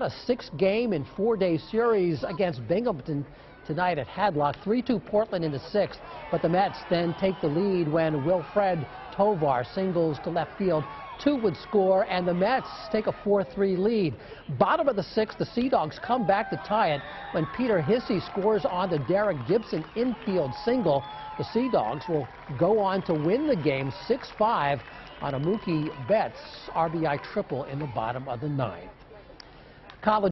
a 6-game and 4-day series against Binghamton tonight at Hadlock. 3-2 Portland in the 6th, but the Mets then take the lead when Wilfred Tovar singles to left field. 2 would score, and the Mets take a 4-3 lead. Bottom of the 6th, the Sea Dogs come back to tie it when Peter Hissey scores on the Derek Gibson infield single. The Sea Dogs will go on to win the game 6-5 on a Mookie Betts RBI triple in the bottom of the 9th. College